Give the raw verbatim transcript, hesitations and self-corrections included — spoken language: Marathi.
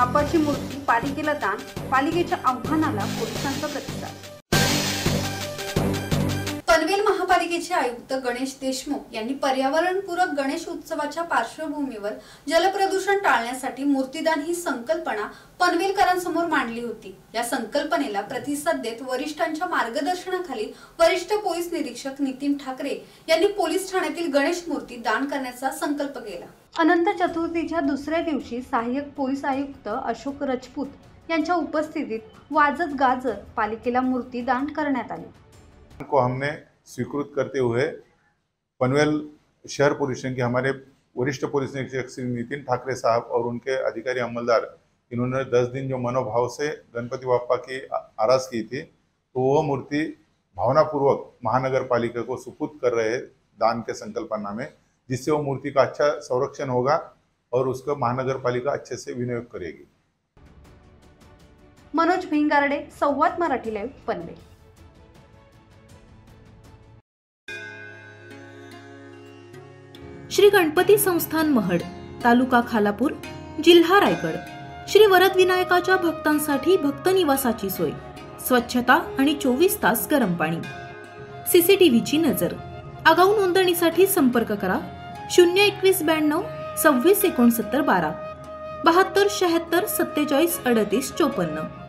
बाप्पाची मूर्ती पालिकेला दान, पालिकेच्या आव्हानाला पोलिसांचा प्रतिसाद। पनवेल महापालिकेचे आयुक्त गणेश देशमुख यांनी पर्यावरणपूरक गणेश उत्सवाच्या पार्श्वभूमीवर जलप्रदूषण टाळण्यासाठी मूर्तीदान ही संकल्पना पनवेलकरांसमोर मांडली होती। या संकल्पनेला प्रतिसाद देत वरिष्ठांच्या मार्गदर्शनाखाली वरिष्ठ पोलीस निरीक्षक नितीन ठाकरे यांनी पोलीस ठाण्यातील गणेश मूर्ती दान करण्याचा संकल्प केला। अनंत चतुर्थीच्या दुसऱ्या दिवशी सहाय्यक पोलीस आयुक्त अशोक राजपूत यांच्या उपस्थितीत वाजत गाजत पालिकेला मूर्ती दान करण्यात आली। को हमने स्वीकृत करते हुए पनवेल शहर पुलिस स्टेशन के हमारे वरिष्ठ पुलिस निरीक्षक श्री नितिन ठाकरे साहब और उनके अधिकारी अमलदार, इन्होंने दस दिन जो मनोभाव से गणपति बाप्पा की आरास की थी, तो वो मूर्ति भावनापूर्वक महानगर पालिका को सुपुर्द कर रहे दान के संकल्पना में, जिससे वो मूर्ति का अच्छा संरक्षण होगा और उसका महानगर पालिका अच्छे से विनियोग करेगी। मनोज भिंगारडे, संवाद मराठी लाईव्ह, पनवेल। श्री गणपती संस्थान महड, तालुका खालापूर, जिल्हा रायगड। श्री वरद विनायकाच्या भक्तांसाठी भक्त निवासाची सोय, स्वच्छता आणि चोवीस तास गरम पाणी, सीसीटीव्हीची नजर। आगाऊ नोंदणीसाठी संपर्क करा शून्य एकवीस ब्याण्णव सव्वीस एकोणसत्तर बारा बहात्तर शहात्तर सत्तेचाळीस अडतीस चोपन्न।